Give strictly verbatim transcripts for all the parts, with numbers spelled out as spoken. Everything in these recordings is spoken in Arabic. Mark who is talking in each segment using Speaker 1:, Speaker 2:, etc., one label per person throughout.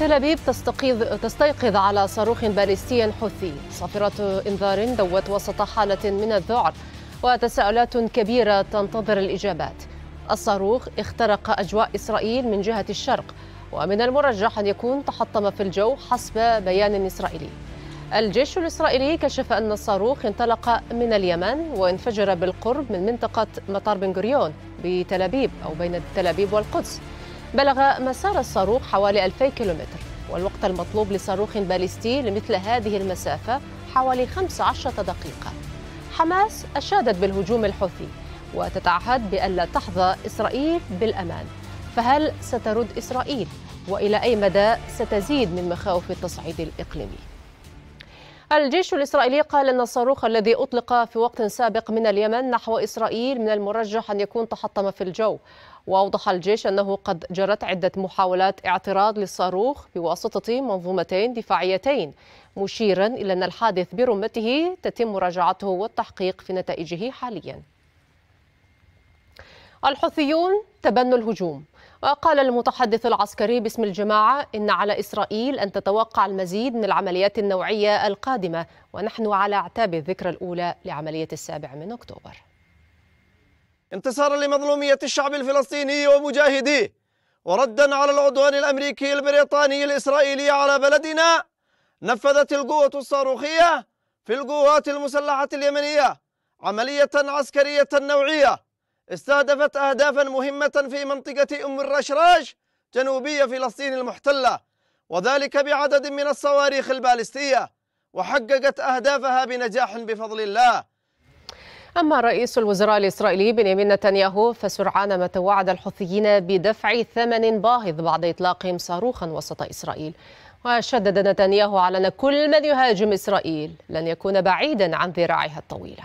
Speaker 1: تل أبيب تستيقظ تستيقظ على صاروخ باليستي حوثي. صافرة إنذار دوت وسط حالة من الذعر وتساؤلات كبيرة تنتظر الإجابات. الصاروخ اخترق أجواء إسرائيل من جهة الشرق، ومن المرجح أن يكون تحطم في الجو حسب بيان إسرائيلي. الجيش الإسرائيلي كشف أن الصاروخ انطلق من اليمن وانفجر بالقرب من منطقة مطار بن غوريون بتل أبيب أو بين تل أبيب والقدس. بلغ مسار الصاروخ حوالي ألفي كيلومتر، والوقت المطلوب لصاروخ باليستي لمثل هذه المسافة حوالي خمس عشرة دقيقة. حماس أشادت بالهجوم الحوثي وتتعهد بألا تحظى إسرائيل بالأمان، فهل سترد إسرائيل؟ وإلى أي مدى ستزيد من مخاوف التصعيد الإقليمي؟ الجيش الإسرائيلي قال أن الصاروخ الذي أطلق في وقت سابق من اليمن نحو إسرائيل من المرجح أن يكون تحطم في الجو. وأوضح الجيش أنه قد جرت عدة محاولات اعتراض للصاروخ بواسطة منظومتين دفاعيتين، مشيرا إلى أن الحادث برمته تتم مراجعته والتحقيق في نتائجه حاليا. الحوثيون تبنوا الهجوم، وقال المتحدث العسكري باسم الجماعة إن على إسرائيل أن تتوقع المزيد من العمليات النوعية القادمة، ونحن على أعتاب الذكرى الأولى لعملية السابع من أكتوبر.
Speaker 2: انتصارا لمظلومية الشعب الفلسطيني ومجاهديه، وردا على العدوان الأمريكي البريطاني الإسرائيلي على بلدنا، نفذت القوة الصاروخية في القوات المسلحة اليمنية عملية عسكرية نوعية استهدفت أهدافا مهمة في منطقة أم الرشراش جنوبية فلسطين المحتلة، وذلك بعدد من الصواريخ البالستية، وحققت أهدافها بنجاح بفضل الله.
Speaker 1: أما رئيس الوزراء الإسرائيلي بنيامين نتنياهو فسرعان ما توعد الحوثيين بدفع ثمن باهظ بعد إطلاقهم صاروخا وسط إسرائيل. وشدد نتنياهو على أن كل من يهاجم إسرائيل لن يكون بعيدا عن ذراعها الطويلة.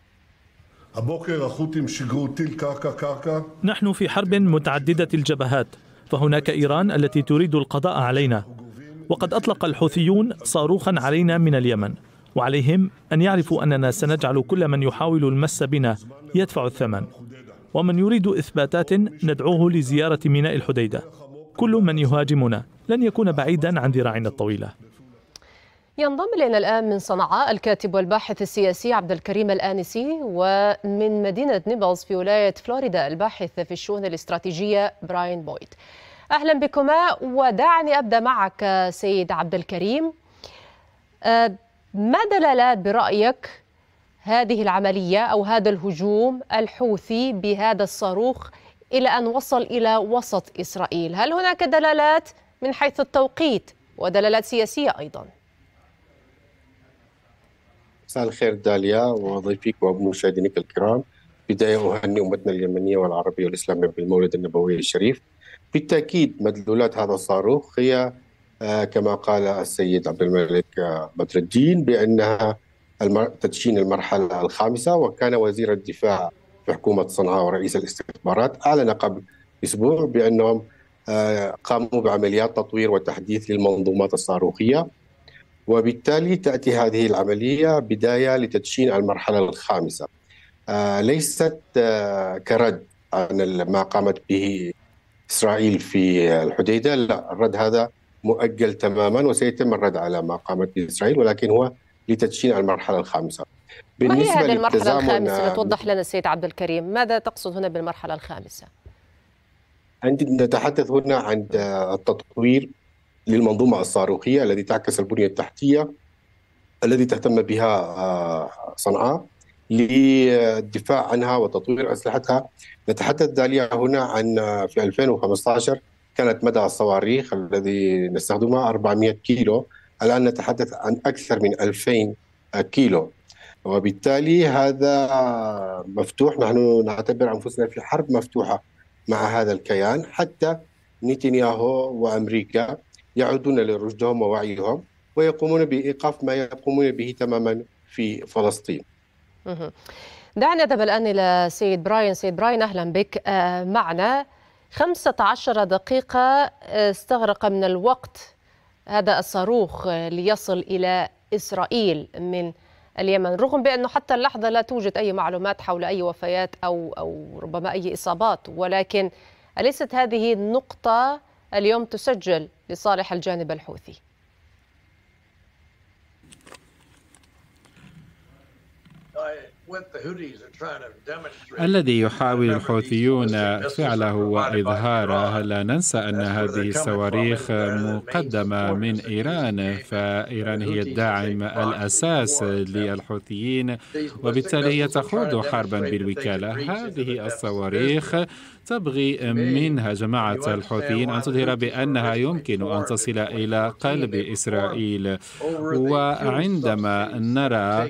Speaker 3: نحن في حرب متعددة الجبهات، فهناك إيران التي تريد القضاء علينا، وقد أطلق الحوثيون صاروخا علينا من اليمن، وعليهم أن يعرفوا أننا سنجعل كل من يحاول المس بنا يدفع الثمن، ومن يريد إثباتات ندعوه لزيارة ميناء الحديدة. كل من يهاجمنا لن يكون بعيدا عن ذراعنا الطويلة.
Speaker 1: ينضم إلينا الآن من صنعاء الكاتب والباحث السياسي عبد الكريم الآنسي، ومن مدينة نيبلز في ولاية فلوريدا الباحث في الشؤون الاستراتيجية براين بويد. أهلا بكما، ودعني أبدأ معك سيد عبد الكريم. ما دلالات برأيك هذه العملية أو هذا الهجوم الحوثي بهذا الصاروخ إلى أن وصل إلى وسط إسرائيل؟ هل هناك دلالات من حيث التوقيت ودلالات سياسية أيضا؟
Speaker 4: مساء الخير داليا وضيفيك ومشاهدينك الكرام. بداية أهنئ أمتنا اليمنية والعربية والإسلامية بالمولد النبوي الشريف. بالتأكيد مدلولات هذا الصاروخ هي آه كما قال السيد عبد الملك آه بدر الدين بأنها تدشين المرحلة الخامسة، وكان وزير الدفاع في حكومة صنعاء ورئيس الاستخبارات أعلن قبل أسبوع بأنهم آه قاموا بعمليات تطوير وتحديث للمنظومات الصاروخية، وبالتالي تأتي هذه العملية بداية لتدشين المرحلة الخامسة. آه ليست آه كرد عن ما قامت به إسرائيل في الحديدة، لا، الرد هذا مؤجل تماما وسيتم الرد على ما قامت به إسرائيل، ولكن هو لتدشين المرحلة الخامسة.
Speaker 1: ما هي هذه المرحلة الخامسة؟ توضح لنا السيد عبد الكريم، ماذا تقصد هنا بالمرحلة الخامسة؟
Speaker 4: عندما نتحدث هنا عن التطوير للمنظومة الصاروخية التي تعكس البنية التحتية التي تهتم بها صنعاء للدفاع عنها وتطوير أسلحتها. نتحدث داليا هنا عن في ألفين وخمسة عشر كانت مدى الصواريخ الذي نستخدمها أربعمئة كيلو، الآن نتحدث عن أكثر من ألفين كيلو، وبالتالي هذا مفتوح. نحن نعتبر أنفسنا في حرب مفتوحة مع هذا الكيان، حتى نتنياهو وأمريكا يعودون لرشدهم ووعيهم ويقومون بإيقاف ما يقومون به تماما في فلسطين.
Speaker 1: دعنا نذهب الآن إلى سيد براين. سيد براين أهلا بك معنا. خمسة عشر دقيقة استغرق من الوقت هذا الصاروخ ليصل إلى إسرائيل من اليمن، رغم بأنه حتى اللحظة لا توجد أي معلومات حول أي وفيات أو أو ربما أي إصابات، ولكن أليست هذه النقطة اليوم تسجل لصالح الجانب الحوثي.
Speaker 5: الذي يحاول الحوثيون فعله وإظهاره، لا ننسى أن هذه الصواريخ مقدمة من إيران، فإيران هي الداعم الأساس للحوثيين، وبالتالي هي تخوض حربا بالوكالة. هذه الصواريخ تبغي منها جماعة الحوثيين أن تظهر بأنها يمكن أن تصل إلى قلب إسرائيل. وعندما نرى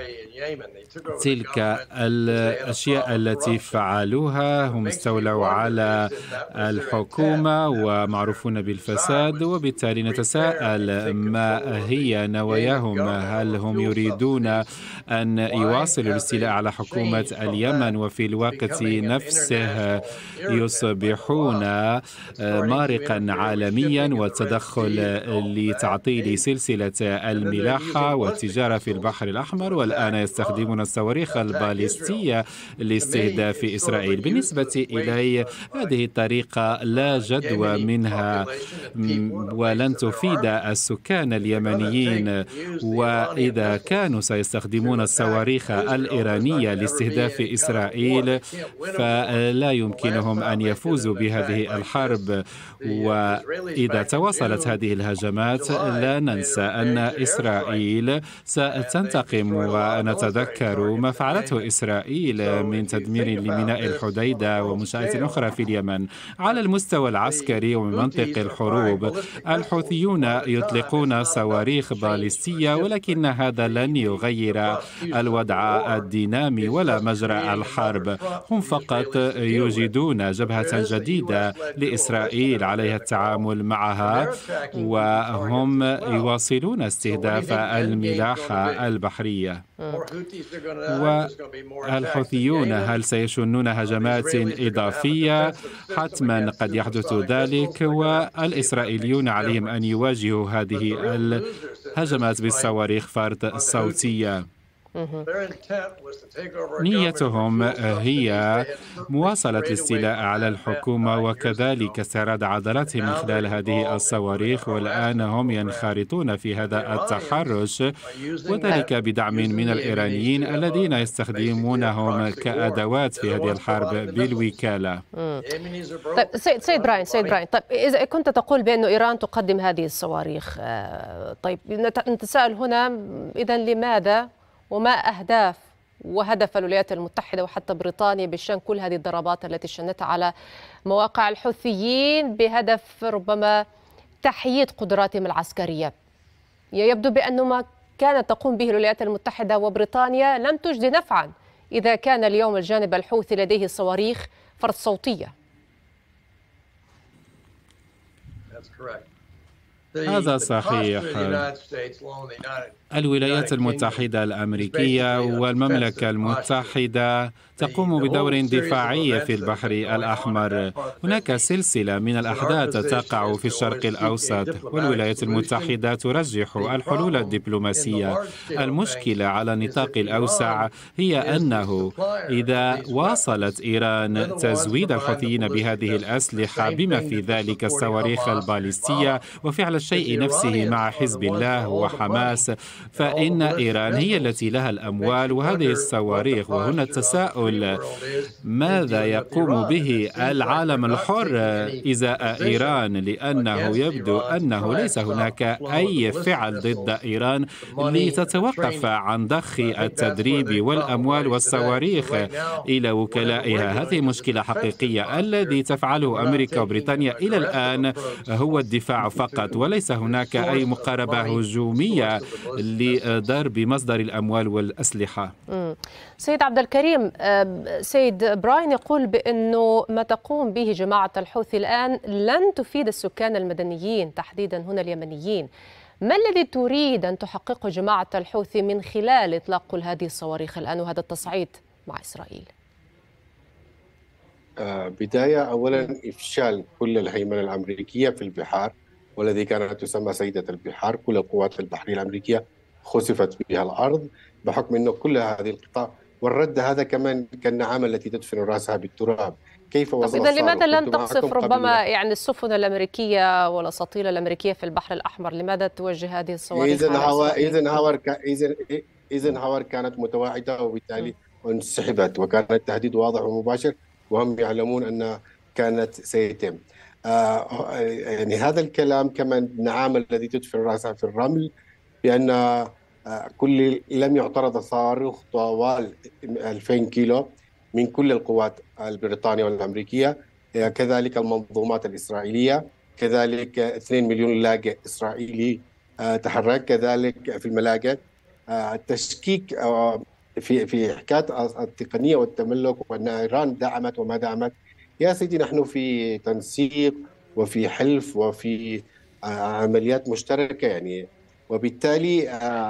Speaker 5: تلك الأشياء التي فعلوها، هم استولوا على الحكومة ومعروفون بالفساد، وبالتالي نتساءل ما هي نواياهم. هل هم يريدون أن يواصلوا الاستيلاء على حكومة اليمن وفي الوقت نفسه يصبحون مارقا عالميا والتدخل لتعطيل سلسلة الملاحة والتجارة في البحر الأحمر، والآن يستخدمون الصواريخ الباليستية لاستهداف إسرائيل؟ بالنسبة إلي هذه الطريقة لا جدوى منها ولن تفيد السكان اليمنيين، وإذا كانوا سيستخدمون الصواريخ الإيرانية لاستهداف إسرائيل فلا يمكنهم أن يفوزوا بهذه الحرب. وإذا تواصلت هذه الهجمات لا ننسى أن إسرائيل ستنتقم، ونتذكر ما فعلته إسرائيل من تدمير لميناء الحديدة ومنشآت أخرى في اليمن. على المستوى العسكري ومن منطق الحروب، الحوثيون يطلقون صواريخ باليستية، ولكن هذا لن يغير الوضع الدينامي ولا مجرى الحرب. هم فقط يوجدون جبهة جديدة لإسرائيل عليها التعامل معها، وهم يواصلون استهداف الملاحة البحرية. والحوثيون هل سيشنون هجمات إضافية؟ حتما قد يحدث ذلك، والإسرائيليون عليهم أن يواجهوا هذه الهجمات بالصواريخ فرد الصوتية. نيتهم هي مواصلة الاستيلاء على الحكومة وكذلك استعراض عضلاتهم من خلال هذه الصواريخ، والآن هم ينخرطون في هذا التحرش، وذلك بدعم من الإيرانيين الذين يستخدمونهم كأدوات في هذه الحرب بالوكالة.
Speaker 1: طيب سيد سيد براين سيد براين طيب إذا كنت تقول بأن إيران تقدم هذه الصواريخ، طيب نتساءل هنا إذا لماذا وما أهداف وهدف الولايات المتحدة وحتى بريطانيا بشأن كل هذه الضربات التي شنتها على مواقع الحوثيين بهدف ربما تحييد قدراتهم العسكرية؟ يبدو بأن ما كانت تقوم به الولايات المتحدة وبريطانيا لم تجد نفعا إذا كان اليوم الجانب الحوثي لديه صواريخ فرد صوتية.
Speaker 5: هذا صحيح. الولايات المتحدة الأمريكية والمملكة المتحدة تقوم بدور دفاعي في البحر الأحمر. هناك سلسلة من الأحداث تقع في الشرق الأوسط، والولايات المتحدة ترجح الحلول الدبلوماسية. المشكلة على النطاق الأوسع هي أنه إذا واصلت إيران تزويد الحوثيين بهذه الأسلحة بما في ذلك الصواريخ الباليستية وفعل الشيء نفسه مع حزب الله وحماس، فإن إيران هي التي لها الأموال وهذه الصواريخ. وهنا التساؤل، ماذا يقوم به العالم الحر إزاء إيران؟ لأنه يبدو أنه ليس هناك أي فعل ضد إيران لتتوقف عن ضخ التدريب والأموال والصواريخ إلى وكلائها. هذه مشكلة حقيقية. الذي تفعله أمريكا وبريطانيا إلى الآن هو الدفاع فقط، وليس هناك أي مقاربة هجومية لضرب مصدر الأموال والأسلحة.
Speaker 1: سيد عبد الكريم، سيد براين يقول بأنه ما تقوم به جماعة الحوثي الآن لن تفيد السكان المدنيين تحديدا هنا اليمنيين. ما الذي تريد أن تحققه جماعة الحوثي من خلال إطلاق كل هذه الصواريخ الآن وهذا التصعيد مع إسرائيل؟
Speaker 4: بداية أولا إفشال كل الهيمنة الأمريكية في البحار، والذي كانت تسمى سيدة البحار. كل القوات البحرية الأمريكية خسفت بها الأرض بحكم أنه كل هذه القطاع، والرد هذا كمان كالنعامة التي تدفن رأسها بالتراب. كيف وصل
Speaker 1: إذا لماذا
Speaker 4: الصاروخ.
Speaker 1: لن تقصف ربما يعني السفن الأمريكية والأساطيل الأمريكية في البحر الأحمر؟ لماذا توجه هذه الصواريخ على إسرائيل؟
Speaker 4: إذن هاور إذن إذن هاور كانت متواعدة وبالتالي انسحبت، وكان التهديد واضح ومباشر وهم يعلمون أن كانت سيتم. آه يعني هذا الكلام كمان النعام الذي تدفن رأسها في الرمل بأن آه كل لم يعترض صاروخ طوال ألفين كيلو من كل القوات البريطانية والأمريكية، آه كذلك المنظومات الإسرائيلية، كذلك اثنين مليون لاجئ إسرائيلي آه تحرك، كذلك في الملاجئ. آه التشكيك آه في في حكاية التقنية والتملك وأن إيران دعمت وما دعمت، يا سيدي نحن في تنسيق وفي حلف وفي عمليات مشتركة يعني، وبالتالي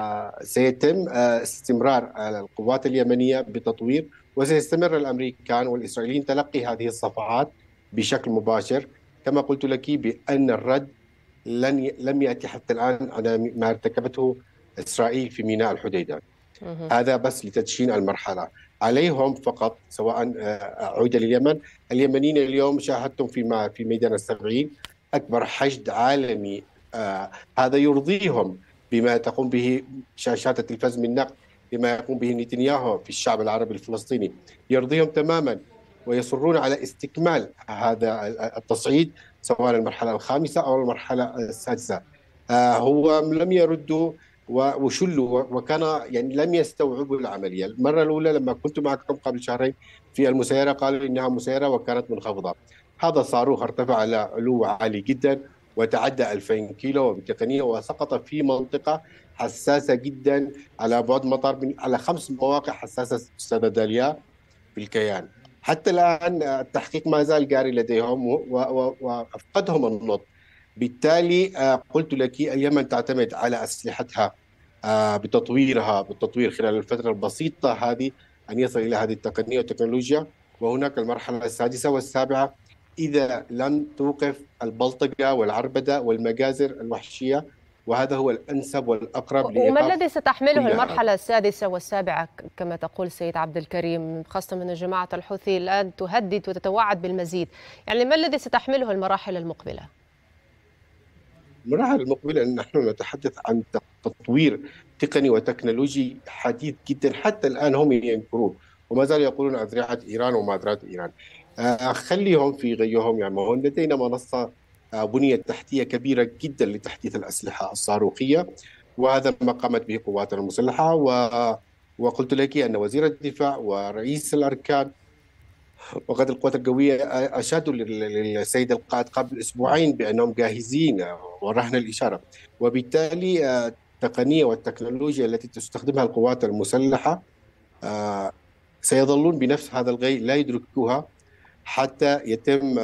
Speaker 4: سيتم استمرار القوات اليمنية بتطوير، وسيستمر الأمريكان والإسرائيليين تلقي هذه الصفعات بشكل مباشر. كما قلت لك بأن الرد لن لم يأتي حتى الآن على ما ارتكبته إسرائيل في ميناء الحديدة. هذا بس لتدشين المرحلة عليهم فقط، سواء عود لليمن. اليمنيين اليوم شاهدتم في في ميدان السبعين أكبر حشد عالمي، آه هذا يرضيهم بما تقوم به شاشات التلفاز من نقد بما يقوم به نتنياهو في الشعب العربي الفلسطيني، يرضيهم تماما ويصرون على استكمال هذا التصعيد سواء المرحلة الخامسة أو المرحلة السادسة. آه هو لم يردوا وشلوا وكان يعني لم يستوعبوا العملية. المرة الأولى لما كنت معكم قبل شهرين في المسيرة قالوا إنها مسيرة وكانت منخفضة. هذا الصاروخ ارتفع على علو عالي جدا وتعدى ألفين كيلو وبتقنية، وسقط في منطقة حساسة جدا على بعد مطار من على خمس مواقع حساسة أستاذة داليا في الكيان. حتى الآن التحقيق ما زال جاري لديهم وأفقدهم النطق. بالتالي قلت لك اليمن تعتمد على أسلحتها بتطويرها بالتطوير خلال الفترة البسيطة هذه أن يصل إلى هذه التقنية والتكنولوجيا. وهناك المرحلة السادسة والسابعة إذا لم توقف البلطجة والعربدة والمجازر الوحشية، وهذا هو الأنسب والأقرب.
Speaker 1: وما الذي ستحمله المرحلة السادسة والسابعة كما تقول سيد عبد الكريم، خاصة من جماعة الحوثي الآن تهدد وتتوعد بالمزيد؟ يعني ما الذي ستحمله المراحل المقبلة؟
Speaker 4: المراحل المقبلة أن نحن نتحدث عن تطوير تقني وتكنولوجي حديث جدا. حتى الآن هم ينكرون وما زالوا يقولون أذرعة إيران وما أذرعة إيران. آه خليهم في غيهم يعملون. لدينا منصة آه بنية تحتية كبيرة جدا لتحديث الأسلحة الصاروخية، وهذا ما قامت به قواتنا المسلحة. و... وقلت لك أن وزير الدفاع ورئيس الأركان وقد القوات القوية أشادوا للسيد القائد قبل أسبوعين بأنهم جاهزين ورهنا الإشارة. وبالتالي التقنية والتكنولوجيا التي تستخدمها القوات المسلحة سيظلون بنفس هذا الغي، لا يدركوها حتى يتم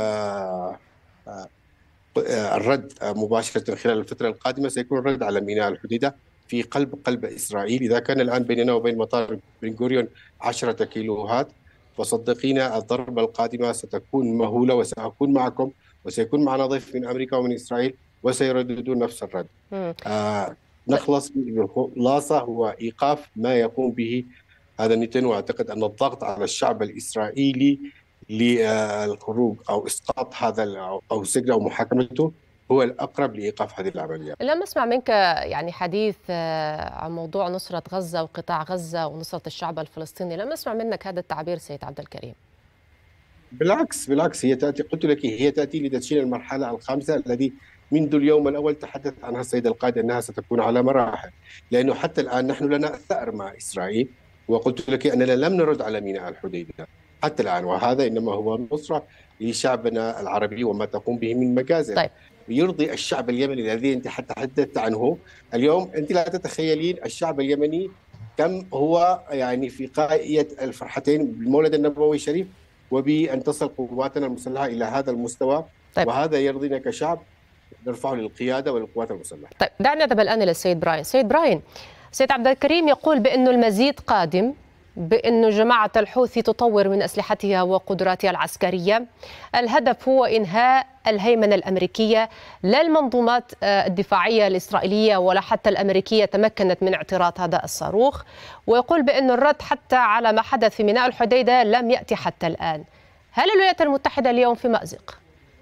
Speaker 4: الرد مباشرة خلال الفترة القادمة. سيكون الرد على ميناء الحديدة في قلب قلب إسرائيل. إذا كان الآن بيننا وبين مطار بن غوريون عشرة كيلوهات، فصدقينا الضربة القادمة ستكون مهولة، وسأكون معكم وسيكون معنا ضيف من أمريكا ومن إسرائيل وسيرددون نفس الرد. آه نخلص بالخلاصة هو إيقاف ما يقوم به هذا نتنياهو. وأعتقد أن الضغط على الشعب الإسرائيلي للخروج أو إسقاط هذا أو سجنه أو محاكمته هو الأقرب لإيقاف هذه العملية.
Speaker 1: لم أسمع منك يعني حديث عن موضوع نصرة غزة وقطاع غزة ونصرة الشعب الفلسطيني، لم أسمع منك هذا التعبير سيد عبد الكريم.
Speaker 4: بالعكس بالعكس هي تأتي، قلت لك هي تأتي لتدشين المرحلة الخامسة الذي منذ اليوم الأول تحدث عنها السيد القائد أنها ستكون على مراحل، لأنه حتى الآن نحن لنا ثأر مع إسرائيل، وقلت لك أننا لم نرد على ميناء الحديدة حتى الآن، وهذا إنما هو نصرة لشعبنا العربي وما تقوم به من مجازر.
Speaker 1: طيب.
Speaker 4: يرضي الشعب اليمني الذي أنت حتى تحدثت عنه اليوم. أنت لا تتخيلين الشعب اليمني كم هو يعني في قائية الفرحتين بالمولد النبوي الشريف وبأن تصل قواتنا المسلحة إلى هذا المستوى. طيب. وهذا يرضينا كشعب نرفعه للقيادة والقوات المسلحة.
Speaker 1: طيب دعني أذهب الآن إلى السيد براين. سيد براين، سيد عبد الكريم يقول بأنه المزيد قادم، بأن جماعة الحوثي تطور من أسلحتها وقدراتها العسكرية. الهدف هو إنهاء الهيمنة الأمريكية. لا المنظومات الدفاعية الإسرائيلية ولا حتى الأمريكية تمكنت من اعتراض هذا الصاروخ، ويقول بأن الرد حتى على ما حدث في ميناء الحديدة لم يأتي حتى الآن. هل الولايات المتحدة اليوم في مأزق؟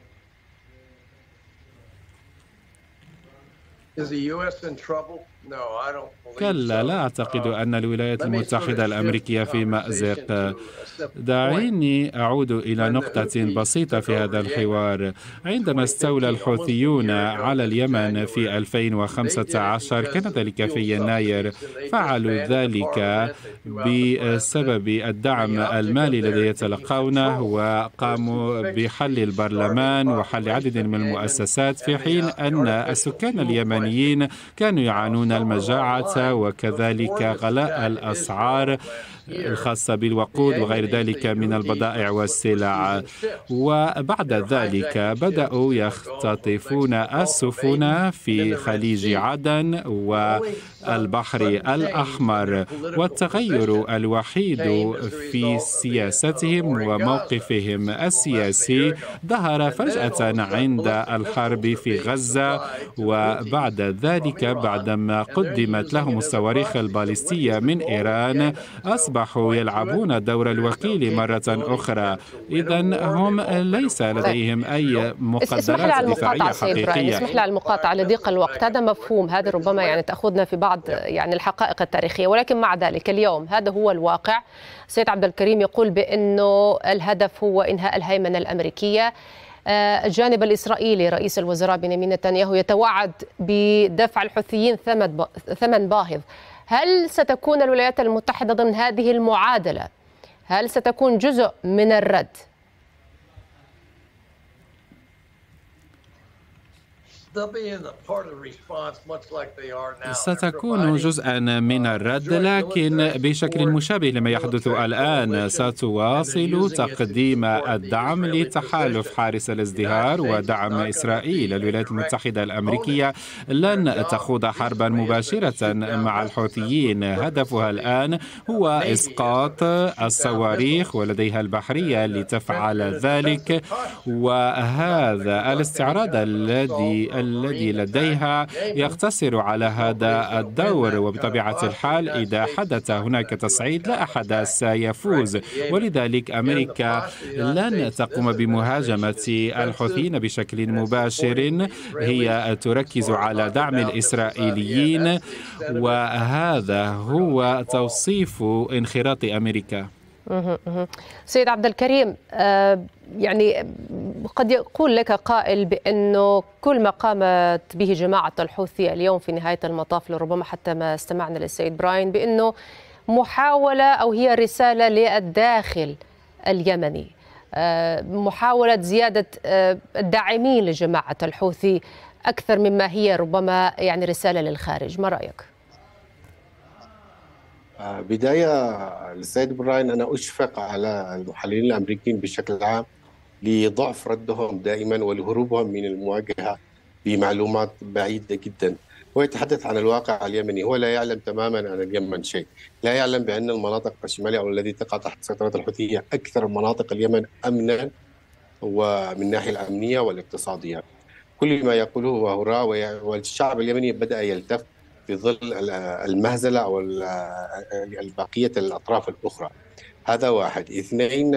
Speaker 5: كلا، لا أعتقد أن الولايات المتحدة الأمريكية في مأزق. دعيني أعود إلى نقطة بسيطة في هذا الحوار. عندما استولى الحوثيون على اليمن في ألفين وخمسة عشر، كان ذلك في يناير، فعلوا ذلك بسبب الدعم المالي الذي يتلقونه، وقاموا بحل البرلمان وحل عدد من المؤسسات، في حين أن السكان اليمنيين كانوا يعانون المجاعة وكذلك غلاء الأسعار الخاصة بالوقود وغير ذلك من البضائع والسلع. وبعد ذلك بدأوا يختطفون السفن في خليج عدن والبحر الأحمر، والتغير الوحيد في سياستهم وموقفهم السياسي ظهر فجأة عند الحرب في غزة، وبعد ذلك بعدما قدمت لهم الصواريخ الباليستية من إيران أصبحوا يلعبون دور الوكيل مرة أخرى. إذن هم ليس لديهم أي مقدرات دفاعية حقيقية.
Speaker 1: اسمح لي على المقاطعة لضيق الوقت، هذا مفهوم، هذا ربما يعني تأخذنا في بعض يعني الحقائق التاريخية، ولكن مع ذلك اليوم هذا هو الواقع. سيد عبد الكريم يقول بأنه الهدف هو إنهاء الهيمنة الأمريكية. الجانب الإسرائيلي رئيس الوزراء بنيامين نتنياهو يتوعد بدفع الحوثيين ثمن باهظ. هل ستكون الولايات المتحدة ضمن هذه المعادلة؟ هل ستكون جزء من الرد؟
Speaker 5: ستكون جزءا من الرد، لكن بشكل مشابه لما يحدث الآن. ستواصل تقديم الدعم لتحالف حارس الازدهار ودعم إسرائيل. الولايات المتحدة الأمريكية لن تخوض حربا مباشرة مع الحوثيين. هدفها الآن هو إسقاط الصواريخ ولديها البحرية لتفعل ذلك، وهذا الاستعراض الذي الذي لديها يقتصر على هذا الدور. وبطبيعة الحال إذا حدث هناك تصعيد لا أحد سيفوز، ولذلك أمريكا لن تقوم بمهاجمة الحوثيين بشكل مباشر. هي تركز على دعم الإسرائيليين، وهذا هو توصيف انخراط أمريكا.
Speaker 1: سيد عبد الكريم، يعني قد يقول لك قائل بأنه كل ما قامت به جماعة الحوثي اليوم في نهاية المطاف، لربما حتى ما استمعنا للسيد براين، بأنه محاولة أو هي رسالة للداخل اليمني، محاولة زيادة الداعمين لجماعة الحوثي أكثر مما هي ربما يعني رسالة للخارج. ما رأيك؟
Speaker 4: بداية للسيد براين، أنا أشفق على المحللين الأمريكيين بشكل عام لضعف ردهم دائما ولهروبهم من المواجهة بمعلومات بعيدة جدا. هو يتحدث عن الواقع اليمني، هو لا يعلم تماما عن اليمن شيء، لا يعلم بأن المناطق الشمالية أو التي تقع تحت سيطرة الحوثية أكثر مناطق اليمن أمنا ومن الناحية الأمنية والاقتصادية. كل ما يقوله هو هراء، والشعب اليمني بدأ يلتف في ظل المهزلة أو البقية الأطراف الأخرى. هذا واحد. اثنين،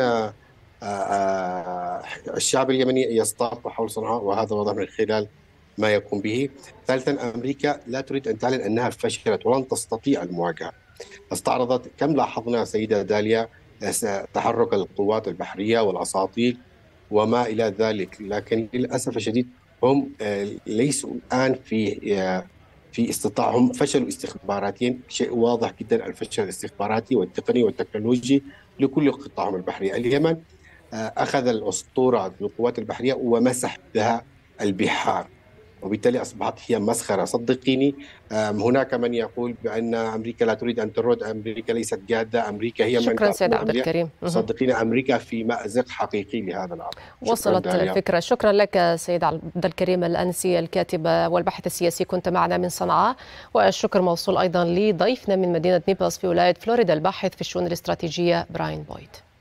Speaker 4: الشعب اليمني يصطف حول صنعاء، وهذا واضح من خلال ما يقوم به. ثالثا، أمريكا لا تريد أن تعلن أنها فشلت ولن تستطيع المواجهة. استعرضت كم لاحظنا سيدة داليا تحرك القوات البحرية والأساطيل وما إلى ذلك، لكن للأسف الشديد هم ليسوا الآن في في استطاعهم، فشلوا استخباراتيا، شيء واضح جدا الفشل الاستخباراتي والتقني والتكنولوجي لكل قطاعهم البحرية. اليمن أخذ الأسطورة بالقوات البحرية ومسح بها البحار، وبالتالي أصبحت هي مسخرة. صدقيني، هناك من يقول بأن أمريكا لا تريد أن ترد، أمريكا ليست جادة، أمريكا هي من
Speaker 1: شكرا سيد عبد الكريم.
Speaker 4: صدقيني أمريكا في مأزق حقيقي لهذا الأمر.
Speaker 1: وصلت الفكرة. شكرا لك سيد عبد الكريم الأنسي، الكاتب والباحث السياسي، كنت معنا من صنعاء. والشكر موصول أيضا لضيفنا من مدينة نيبلس في ولاية فلوريدا، الباحث في الشؤون الاستراتيجية براين بويد.